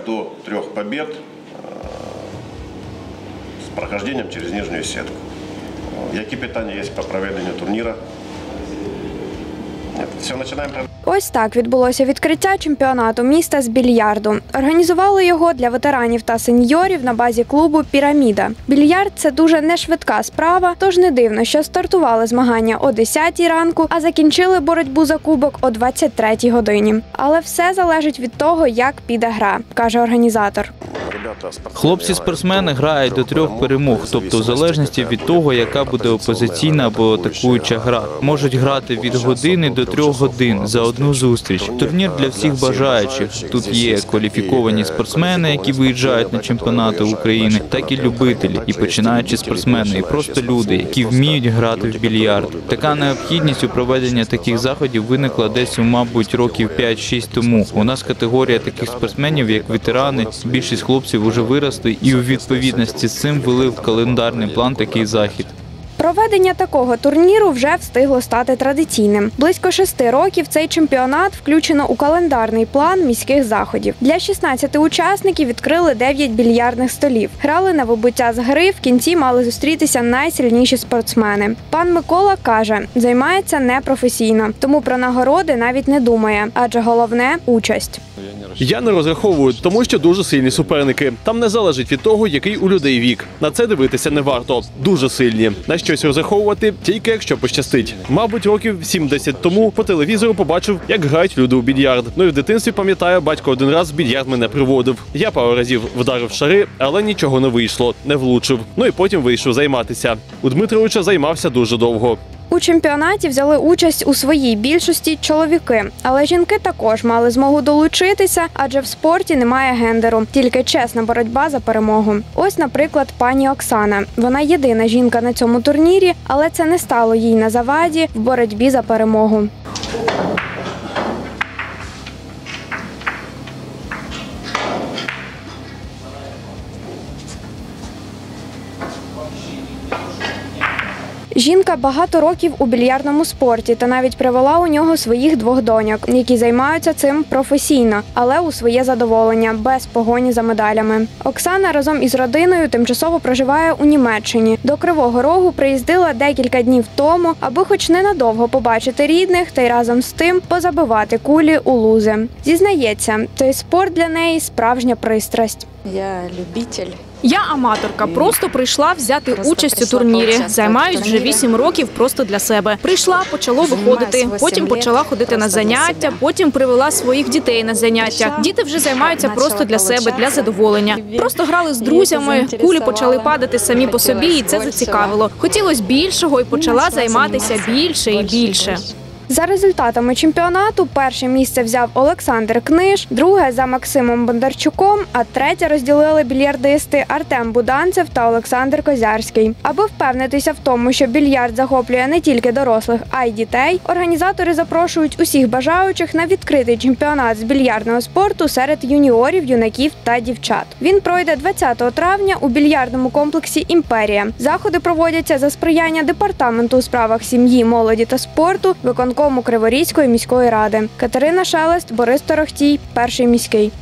до 3 побед с прохождением через нижнюю сетку. Які питання є по проведенню турніру? Все, починаємо. Ось так відбулося відкриття чемпіонату міста з більярду. Організували його для ветеранів та сеньорів на базі клубу «Піраміда». Більярд – це дуже нешвидка справа, тож не дивно, що стартували змагання о 10-й ранку, а закінчили боротьбу за кубок о 23-й годині. Але все залежить від того, як піде гра, каже організатор. Хлопці-спортсмени грають до 3 перемог, тобто в залежності від того, яка буде опозиційна або атакуюча гра. Можуть грати від години до 3 годин за одну зустріч. Турнір для всіх бажаючих. Тут є кваліфіковані спортсмени, які виїжджають на чемпіонати України, так і любителі, і починаючі спортсмени, і просто люди, які вміють грати в більярд. Така необхідність у проведення таких заходів виникла десь, мабуть, років 5-6 тому. У нас категорія таких спортсменів, як ветерани, більшість хлопців вже виросли і у відповідності з цим ввели в календарний план такий захід. Проведення такого турніру вже встигло стати традиційним. Близько 6 років цей чемпіонат включено у календарний план міських заходів. Для 16 учасників відкрили 9 більярдних столів. Грали на вибуття з гри, в кінці мали зустрітися найсильніші спортсмени. Пан Микола каже, займається непрофесійно, тому про нагороди навіть не думає, адже головне – участь. Я не розраховую, тому що дуже сильні суперники. Там не залежить від того, який у людей вік. На це дивитися не варто. Дуже сильні. На щось розраховувати тільки якщо пощастить. Мабуть, років 7-10 тому по телевізору побачив, як грають люди у більярд. Ну і в дитинстві, пам'ятаю, батько один раз в більярд мене приводив. Я пару разів вдарив шари, але нічого не вийшло, не влучив. Ну і потім вийшов займатися. У Дмитровича займався дуже довго. У чемпіонаті взяли участь у своїй більшості чоловіки, але жінки також мали змогу долучитися, адже в спорті немає гендеру, тільки чесна боротьба за перемогу. Ось, наприклад, пані Оксана. Вона єдина жінка на цьому турнірі, але це не стало їй на заваді в боротьбі за перемогу. Жінка багато років у більярдному спорті та навіть привела у нього своїх 2 доньок, які займаються цим професійно, але у своє задоволення, без погоні за медалями. Оксана разом із родиною тимчасово проживає у Німеччині. До Кривого Рогу приїздила декілька днів тому, аби хоч ненадовго побачити рідних та й разом з тим позабивати кулі у лузи. Зізнається, цей спорт для неї – справжня пристрасть. Я любитель. Я аматорка, просто прийшла взяти участь у турнірі. Займаюсь вже 8 років просто для себе. Прийшла, почало виходити, потім почала ходити на заняття, потім привела своїх дітей на заняття. Діти вже займаються просто для себе, для задоволення. Просто грали з друзями, кулі почали падати самі по собі, і це зацікавило. Хотілося більшого і почала займатися більше і більше. За результатами чемпіонату перше місце взяв Олександр Книж, друге за Максимом Бондарчуком, а третє розділили більярдисти Артем Буданцев та Олександр Козярський. Аби впевнитися в тому, що більярд захоплює не тільки дорослих, а й дітей, організатори запрошують усіх бажаючих на відкритий чемпіонат з більярдного спорту серед юніорів, юнаків та дівчат. Він пройде 20 травня у більярдному комплексі «Імперія». Заходи проводяться за сприяння Департаменту у справах сім'ї, молоді та спорту, виконкому Криворізької міської ради. Катерина Шелест, Борис Торохтій, Перший міський.